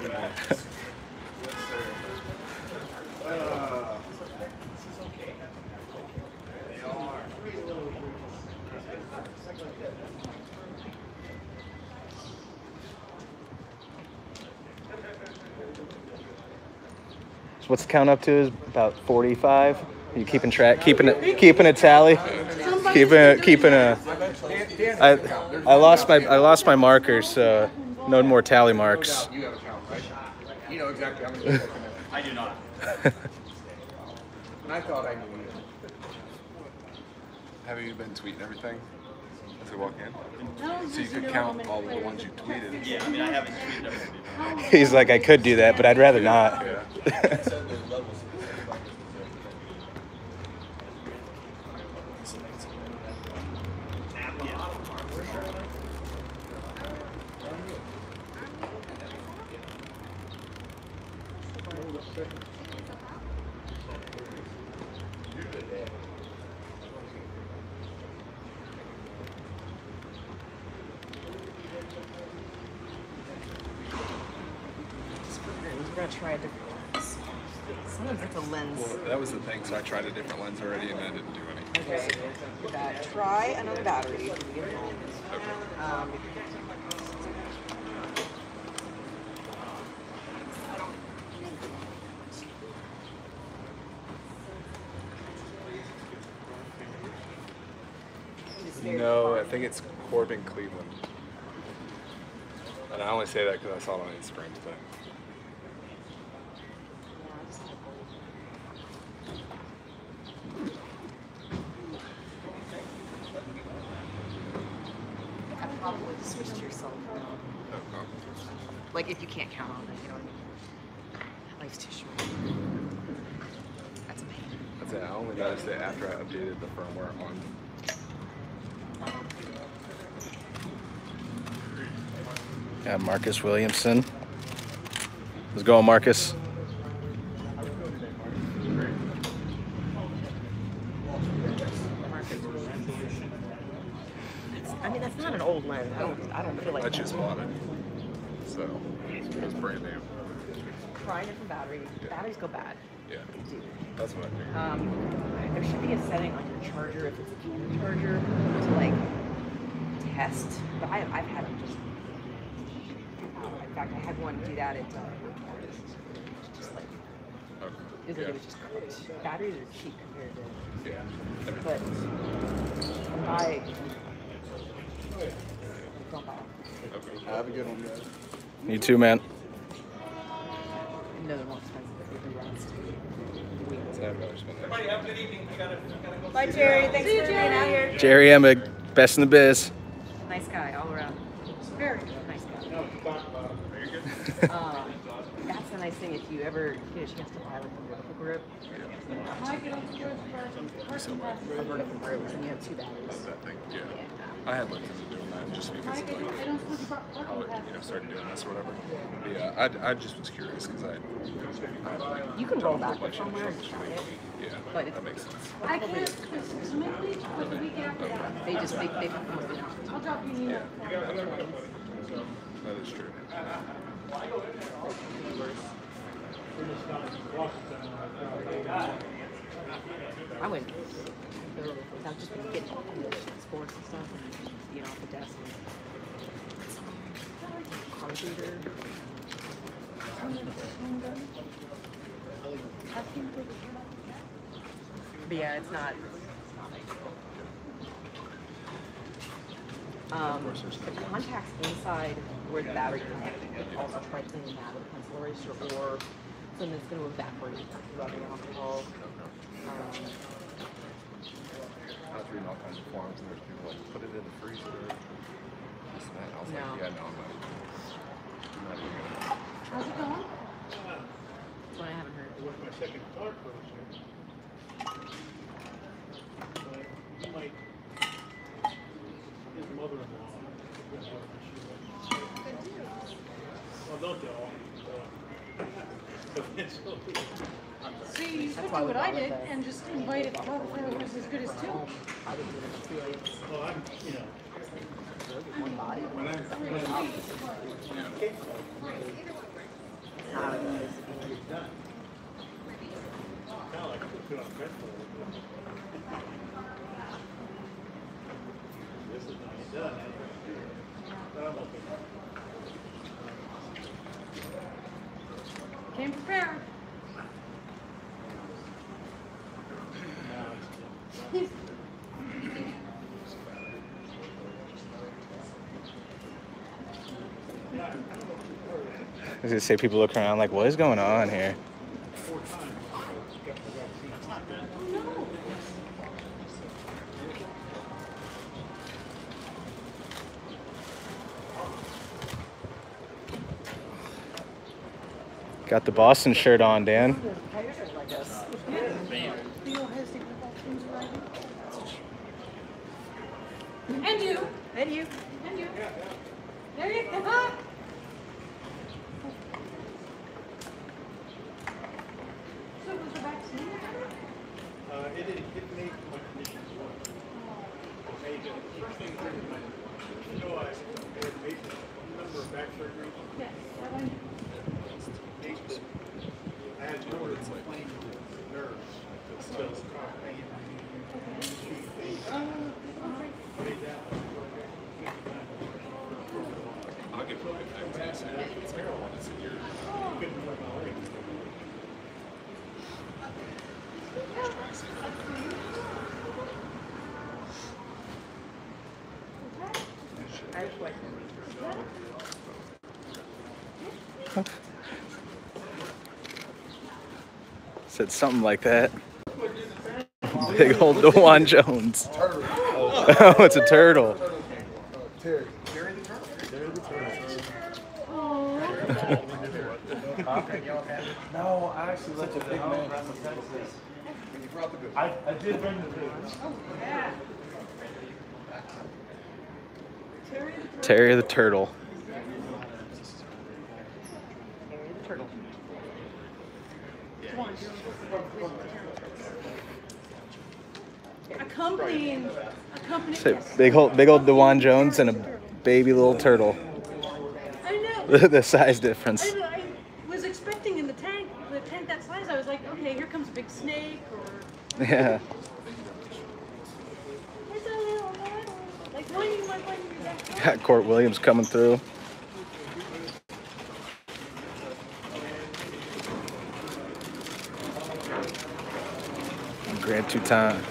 What's the count up to? Is about forty-five. You keeping track? Keeping it? Keeping a tally? Keeping a, keeping a. I I lost my I lost my markers, so no more tally marks. You have a count, right? You know exactly how many people can I do not. And I thought I knew you. Have you been tweeting everything as we walk in? No, So you just, could know, count how many all of the players ones you tweeted. Yeah, I mean, I haven't tweeted everything. He's like, I could do that, but I'd rather not. Yeah. We're gonna try a different lens. Sometimes it's a lens. Well, that was the thing. So I tried a different lens already, and I didn't do anything. Okay. That. Try another battery. Um, No, I think it's Corbin Cleveland. And I only say that because I saw it on Instagram today. I probably switch to yourself. Like if you can't count on it, you know what I mean? Life's too short. That's a pain. That's it. I only noticed it after I updated the firmware on. Got Marcus Williamson. Let's go, Marcus. I mean, that's not an old lens. I don't. I don't feel like. I just bought it, so it's brand new. Crying different battery. Batteries go bad. Yeah, that's what I figured. Um, there should be a setting on your charger if it's a Qi charger to like test. But I, I've had them just. Uh, in fact, I had one do that at. Uh, just like. Okay. It was, Yeah. like it was just cooked. Batteries are cheap compared to. Yeah. But I. Don't buy them. Okay. Have a good one, guys. You too, man. No, they're more expensive. They're the rest. Everybody have a good evening. We gotta, we gotta go. Bye, see Jerry. the- Thanks for being out here. Jerry Emig, best in the biz. Nice guy all around. Very Nice guy. um, that's the nice thing if you ever get a chance to buy like a vertical grip. I get on the first person, A vertical grip, and you have two batteries. That thing, yeah. I had looked into doing that just because I of get, like I don't switch about how parking it, pass. you know, started doing this or whatever. But yeah, I, I just was curious because I, I had like You can roll done a whole back bunch of somewhere and things try it. Yeah, But it's- that makes sense. I can't, because midweek, but the week after that. They just they they mostly don't. I'll drop you an email. That is true. I went. I've just been getting all the sports and stuff, and you know, off the desk. And car reader. But yeah, it's not. Um, the contacts inside where the battery connects, you could also try cleaning that with a pencil eraser or something that's going to evaporate rubbing alcohol. Um, I was reading all kinds of forums and there's people like, put it in the freezer. This and that. I was No. like, yeah, no, I'm not. I'm not even gonna. How's it going? that's what I haven't heard. My second car closure. But he might, his mother-in-law. Well, don't tell. Eventually. See, you That's could why do we what I bought it did there. and just invite a photographer who was as good as two. I would do it in two ways. Well, I'm, you know. One body. When I, when I, Not a good place to be. done. Kind of like put on bed for This is not done. But I'm okay. Came prepared. I was gonna say people look around like, what is going on here? Got the Boston shirt on, Dan. Theo has to get back things right. And you. And you. And you. There you go. So was the vaccine? Uh, it, it, it made my conditions worse. It made the first thing that hurt my, you know, I had made a number of back surgeries. Yes. that I- Made the- I had a number of inflamed nerves. So, pain. Uh, okay. Made that one. I'll get right back to you. It's marijuana. It's a year. Couldn't move my leg. I have a question. Said something like that. Big old DeJuan Jones. Oh, it's a turtle. Terry. Terry the turtle. Terry the turtle. No, I actually let the big man. I, I did bring the big. Terry the turtle. Accompanying, accompanying. Say, big old, big old DeJuan Jones and a baby little turtle. I know. The, the size difference. I, I was expecting in the tank, the tank that size, I was like, okay, here comes a big snake or. Yeah. Where's that little waddle? Like, why do you like when you're that Got Court Williams coming through. Grand Toutan.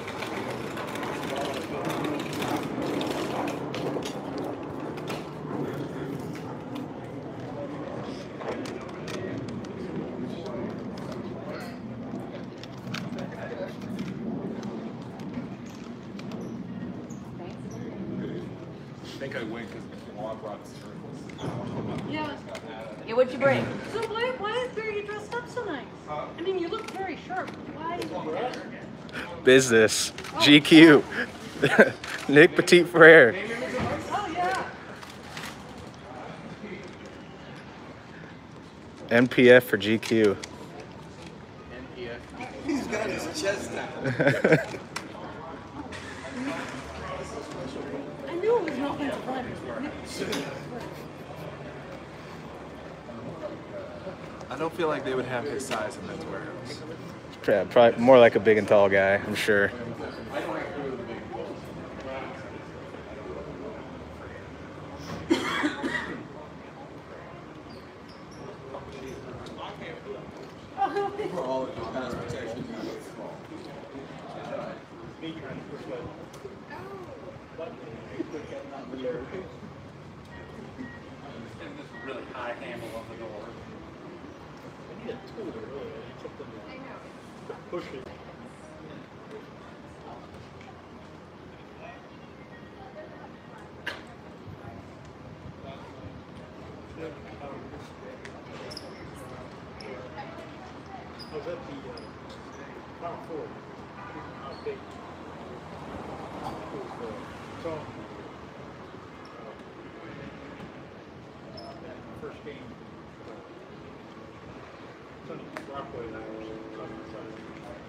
I think I win because Juan brought his turtles. Yeah. Yeah, what'd you bring? So why, why is Barry dressed up so nice? I mean, you look very sharp. Why? Business. G Q. Nick Petit Frere. Oh, yeah. N P F for G Q. He's got his chest out. I knew it was not going to fun. I don't feel like they would have his size in men's warehouse. Yeah, probably more like a big and tall guy, I'm sure. For all of your pass protection. And this really high handle on the door. I need a tool to really, I need something to, to push it. I was at the uh, Final Four. How big? It was uh, so, uh, first game. Uh, Sunday Rockaway and I were Sunday, Sunday.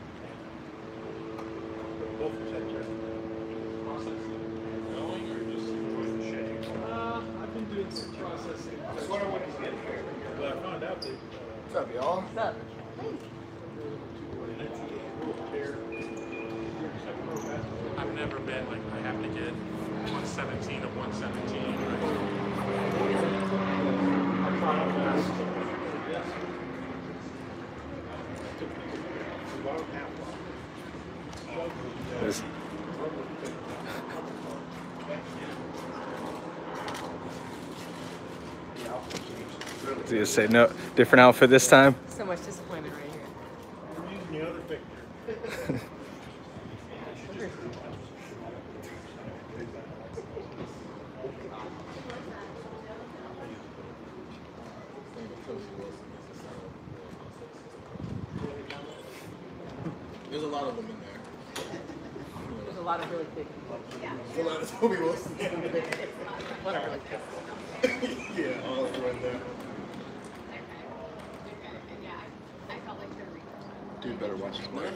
And both of us had just processing. Going or just enjoying the shade? Uh, I've been doing some processing. I was wondering when he's getting here. But I found out that. Uh, What's up, y'all? What's up? I've never been like I have to get one seventeen of one seventeen. This- I was gonna say no different outfit this time. So much disappointment right here. I'm using the other picture. There's a lot of them in there. There's a lot of really big people. Yeah. There's a lot of Toby Wilson. What are really big? Yeah, all of them right there. Dude, better watch his play.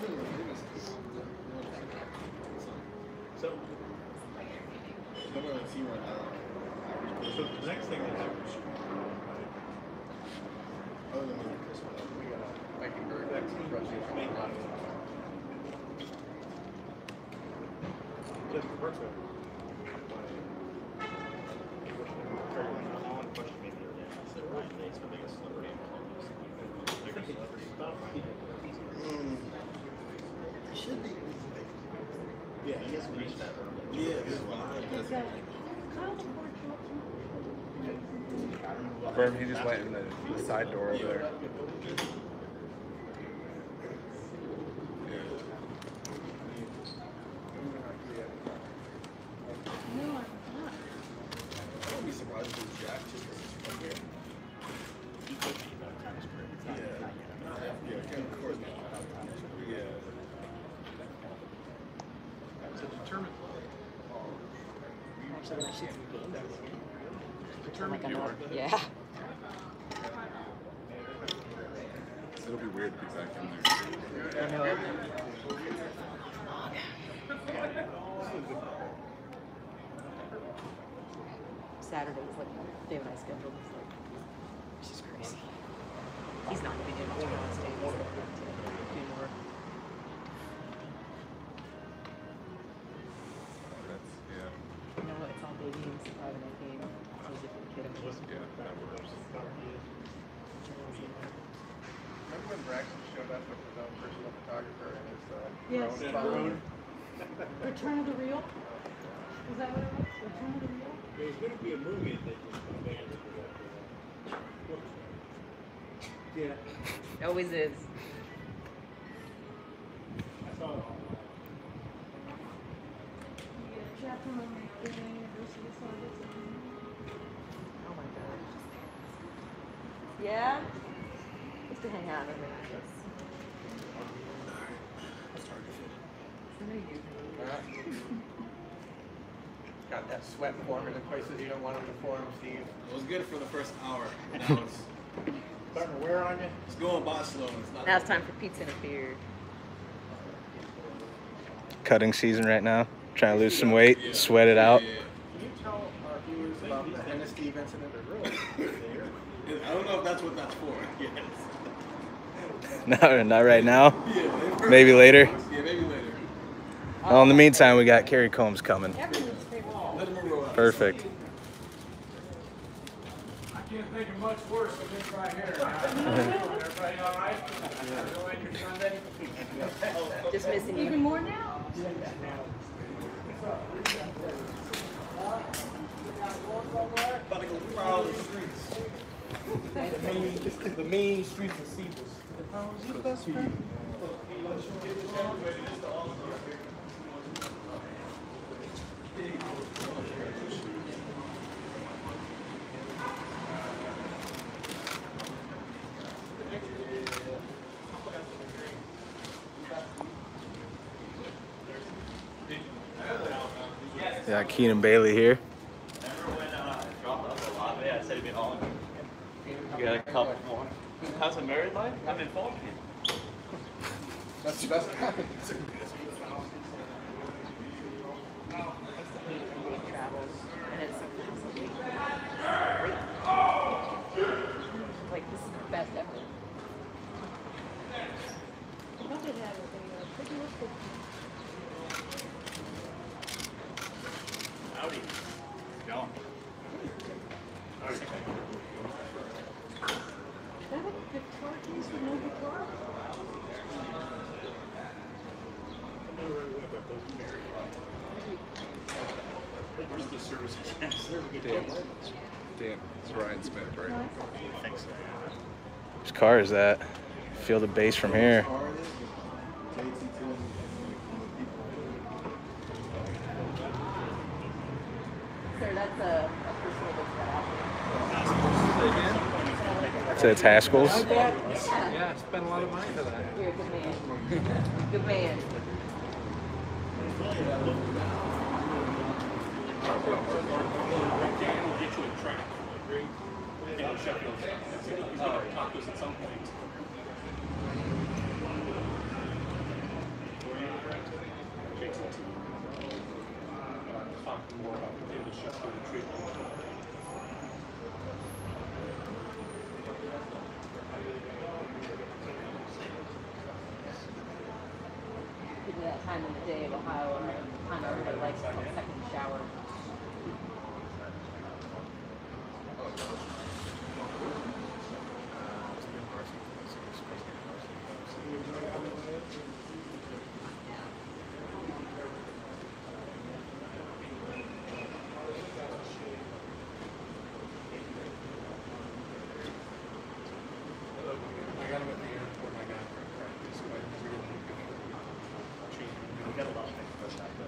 So, Nobody see one now. so the next thing that happens, Other than me. we got a vaccine mandate. Just for birthday. Mm. Should be. Yeah, he has reached that. Yeah, this one. Verm, he just went in the, the side door over there. I wouldn't be surprised if it was Jack just because he's from here. Yeah. Yeah, yeah, of course not. Yeah. It's a determined Like another, yeah. It'll be weird to be back in there. I know it. Saturday is like Dave and I scheduled. It's like, it's just crazy. He's not going to be able to turn on stage. He's going to do more. That's, yeah. You know what? It's on day games, Friday night game. It's easy for the kid. Yeah, that works. Remember when Braxton showed up with his own personal photographer and his uh, Yes. drone phone? Return of the Real? Is that what it was? Return of the Real? There's gonna be a movie that was made for that. Yeah. It always is. I saw it all. You get a chapter on the University of Science. Oh my god. Yeah? Used to hang out in the office. Got that sweat forming in places you don't want them to form, Steve. It was good for the first hour. Now it's, Starting to wear on you? it's going by slow. It's not. Now it's time for pizza and a beer. Cutting season right now. Trying to lose some weight, sweat it out. Yeah, Can you tell our viewers about the Henna Steve incident? yeah. I don't know if that's what that's for. Yes. No, not right now. Yeah, Maybe later. Yeah, maybe later. Well, in the meantime, we got Carrie Combs coming. Let him roll out. Perfect. I can't think of much worse than this right here. Everybody all right? Enjoying your Sunday? Just missing Even you. more now? About to go prowl the streets. The main, the main streets of Cephas. How was your best friend? Yeah, Keenan Bailey here. Remember when uh, I dropped off the lobby? I said it'd be all. You got a couple more. How's the married life? I've been following you. That's the best kind. Travels. And it's like, this is the best ever. I thought they had a pretty good. Howdy. Going. Is that a guitar case with no guitar? Where's the services? Dan. Dan. It's Ryan Smith, right? Whose car is that? Feel the bass from here. Sir, that's a, a personal look that So it's Haskell's. Yeah, I spent a lot of money for that. You're a good man. Good man. Dan will get you a track. In Sheffield. He's gonna talk to us at some point. Talk more about the Sheffield treatment. Give me that time in the day of Ohio and the time everybody likes to take a second shower.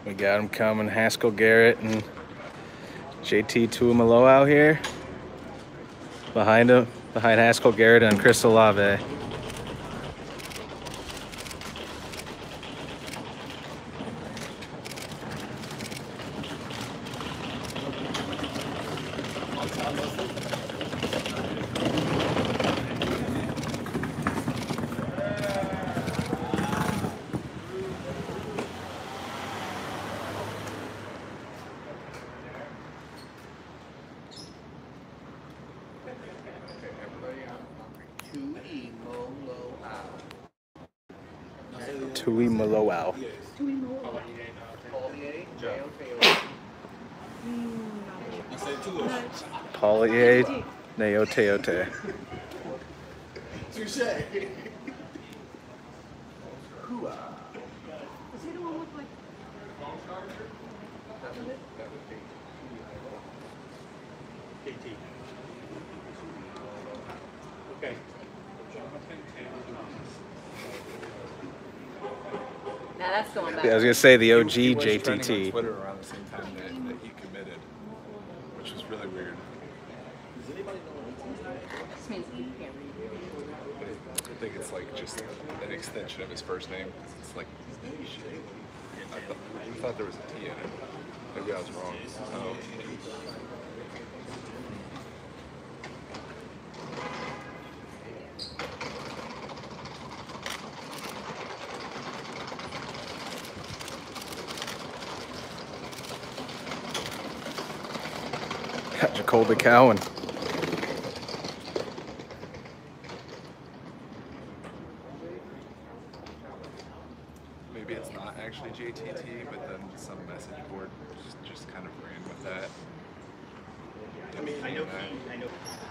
We got them coming, Haskell Garrett and J T Tuimoloau out here. Behind him, behind Haskell Garrett and Chris Olave. Tuimoloau. Paulier Neoteote. Touche. Hua. Does he the one with like K T. Okay. Now that's going back. Yeah, I was gonna say the O G He was J T trending T. on Twitter around the same time that, that he committed, which was really weird. This means you can't read. I think it's like just an extension of his first name. It's like I thought, I thought there was a T in it. Maybe I was wrong. Oh. Got Jacoby Cowan. Maybe it's not actually J T T, but then some message board just, just kind of ran with that. I mean, I know, I know.